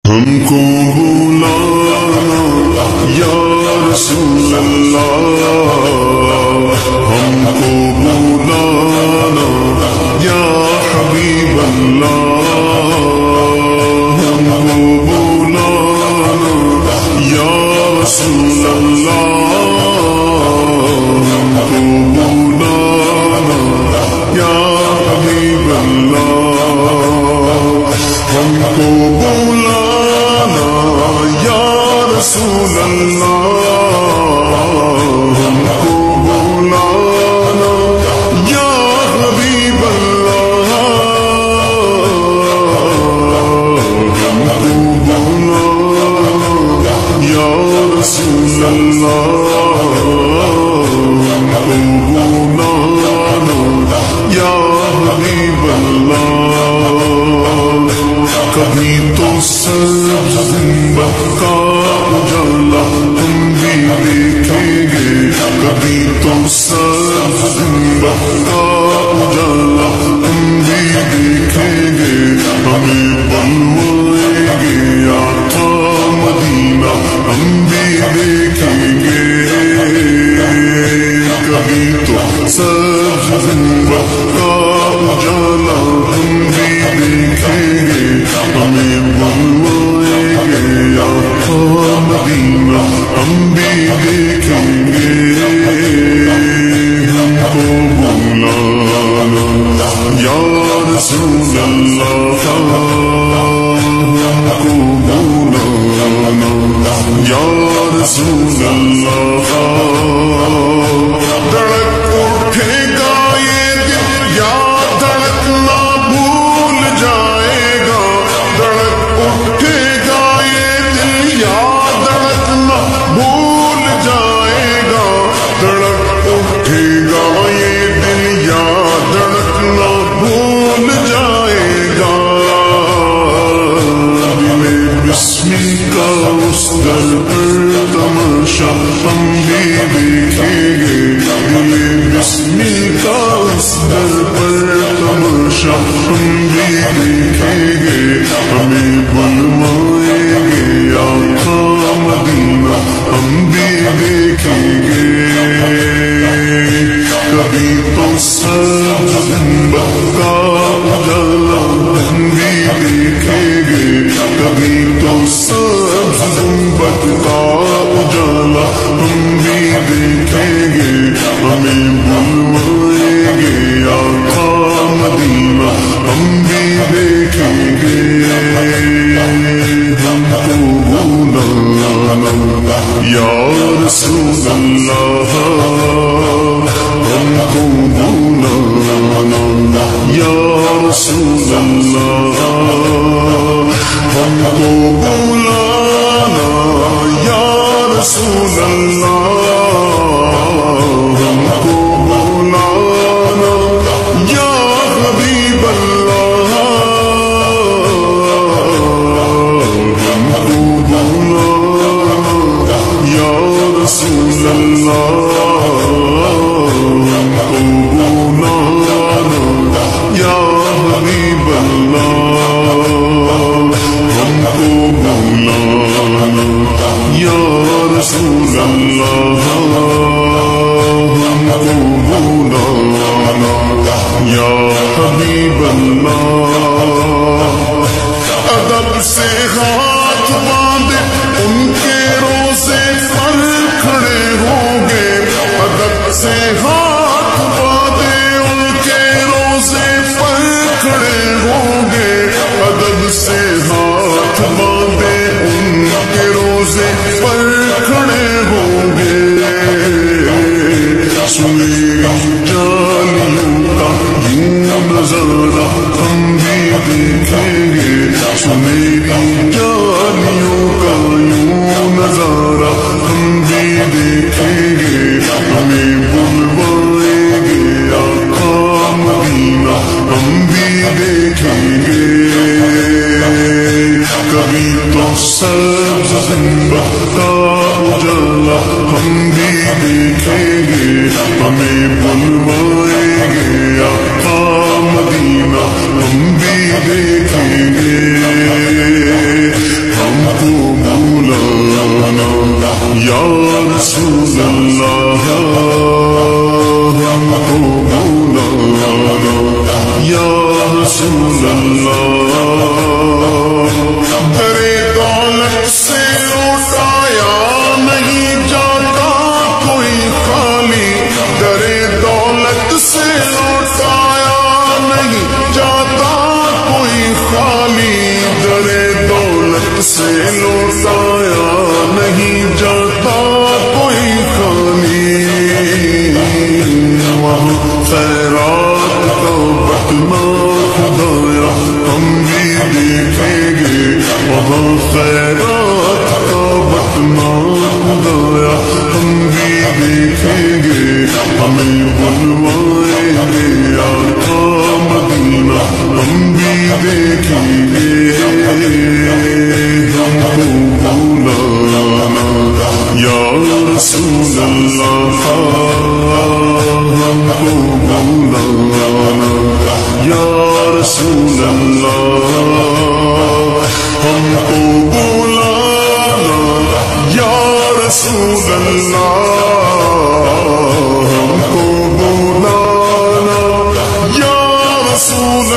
ہم کو بلانا یا رسول اللہ، ہم کو بلانا یا حبیب اللہ، ہم کو بلانا یا رسول اللہ، ہم کو بلانا یا حبیب اللہ، ہم کو بلانا یا رسول اللہ، ہم کو بلانا یا حبیب اللہ، ہم کو بلانا یا رسول اللہ، ہم کو بلانا یا حبیب اللہ۔ کبھی تو سبز گنبد کا اجالا ہم بھی دیکھیں گے، کبھی تو سبز گنبد کا اجالا ہم بھی دیکھیں گے، ہمیں بلوائیں گے آقا مدینہ ہم بھی دیکھیں گے، کبھی تو سبز گنبد کا اجالا ہم بھی دیکھیں گے، ہمیں بلوائیں گے آقا مدینہ ہم بھی دیکھیں گے، ہم کو بلانا یا رسول اللہ، ہم کو بلانا یا رسول اللہ۔ دھڑک اٹھے گا یہ دل یا دھڑکنا بھول جائے گا، دھڑک اٹھے گا یہ دل یا دھڑکنا بھول جائے گا، دھڑک اٹھے گا یہ دل یا دھڑکنا بھول جائے گا، دل بسمی کا اس در پر تماشا ہم بھی دیکھیں گے، دل بسمی کا اس در پر تماشا ہم بھی دیکھیں گے، ہمیں بلوائیں گے آقا مدینہ ہم بھی دیکھیں گے، کبھی تو سبز گنبد کا اجالا ہم بھی دیکھیں گے، کبھی تو سبز گنبد کا اجالا ہم بھی دیکھیں گے، ہمیں بلوائیں گے آقا مدینہ ہم بھی دیکھیں گے، ہم کو بلانا یا رسول اللہ، ہم کو بلانا یا رسول اللہ، ہم کو بلانا یا رسول اللہ، ہم کو بلانا یا حبیب اللہ، ہم کو بلانا یا رسول اللہ، ہم کو بلانا یا حبیب اللہ، ہم کو بلانا یا رسول اللہ، ہم کو بلانا یا حبیب اللہ۔ ادب سے ہاتھ باندھے ان کے روزے پر کھڑے ہوں گے، ادب سے ہاتھ باندھے ان کے روزے پر کھڑے ہوں گے، ادب سے ہاتھ باندھے ان کے روزے پر کھڑے ہوں گے، سنیری جالیوں کا یوں نظارہ ہم بھی دیکھیں گے، سنیری جالیوں کا یوں نظارہ ہم بھی دیکھیں گے، ہمیں بلوائیں گے آقا مدینہ ہم بھی دیکھیں گے، کبھی تو سبز گنبد کا اجالا ہم بھی دیکھیں گے، ہمیں بلوائیں گے آقا مدینہ ہم بھی دیکھیں گے، یا رسول اللہ ہم کو بلانا یا رسول اللہ درے دولت سے لوٹایا نہیں جاتا کوئی خالی درے دولت سے لوٹایا نہیں جاتا کوئی خالی درے دولت سے لوٹایا نہیں جاتا کوئی خالی وہاں خیرات کا بٹنا خدایا ہم بھی دیکھیں گے وہاں خیرات کا بٹنا خدایا ہم بھی دیکھیں گے ہمیں بلوائیں گے آقا مدینہ ہم بھی دیکھیں گے ہم کو بلانا یا رسول اللہ ہم کو بلانا یا رسول اللہ ہم کو بلانا یا رسول اللہ ہم کو بلانا یا رسول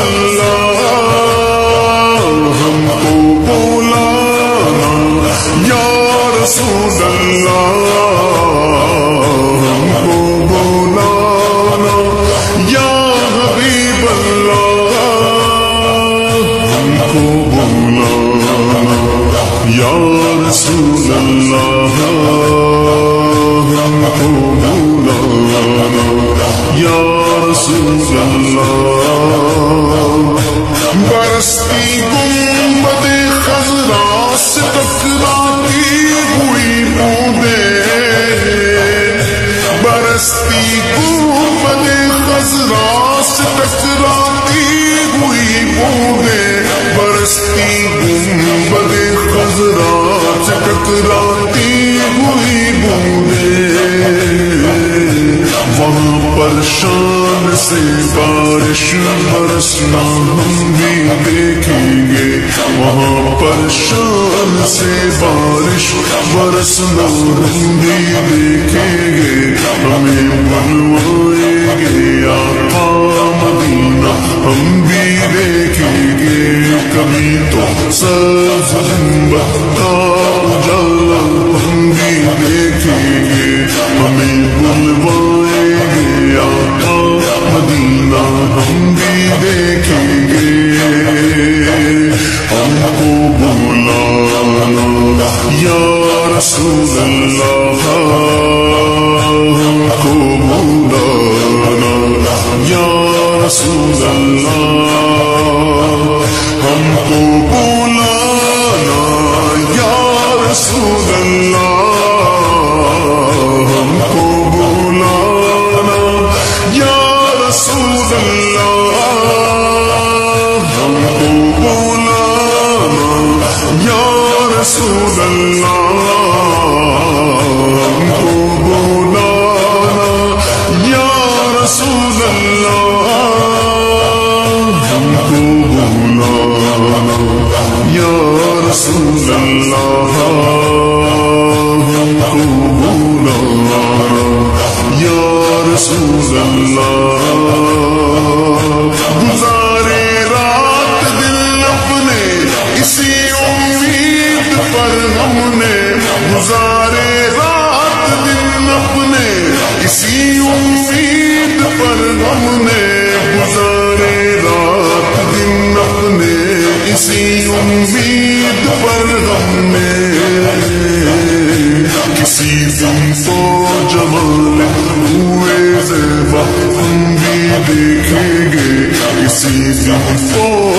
اللہ ہم کو بلانا یا رسول اللہ ہم کو بلانا یا حبیب اللہ ہم کو بلانا یا رسول اللہ ہم کو بلانا یا رسول اللہ برستی گنبد خضرا سے ٹکراتی ہوئی بوندیں برستی گنبد خضرا سے ٹکراتی ہوئی بوندیں برستی گنبد خضرا سے ٹکراتی ہوئی بوندیں وہاں پر شان سے بارش برسنا ہم بھی دیکھیں گے وہاں پر شان سے بارش برسنا ہم بھی دیکھیں گے ہمیں بلوائیں گے آقا مدینہ ہم بھی دیکھیں گے کبھی تو سبز گنبد کا اجالا ہم بھی دیکھیں گے ہمیں بلوائیں گے آقا مدینہ ہم بھی دیکھیں گے ہم کو بلانا یا رسول اللہ ہم کو بلانا یا رسول اللہ ہم کو بلانا یا رسول اللہ ہم کو بلانا یا رسول اللہ ہم کو بلانا یا رسول اللہ ہم کو بلانا یا رسول اللہ ہم کو بلانا یا رسول اللہ ہم کو بلانا یا رسول اللہ گزارے رات دل اپنے اسی امید پر ہم نے گزارے رات دل اپنے اسی امید پر ہم نے گزارے رات دن اپنے اسی امید پر ہم نے کسی دن تو جمال ہوئے زیبا ہم بھی دیکھیں گے کسی دن تو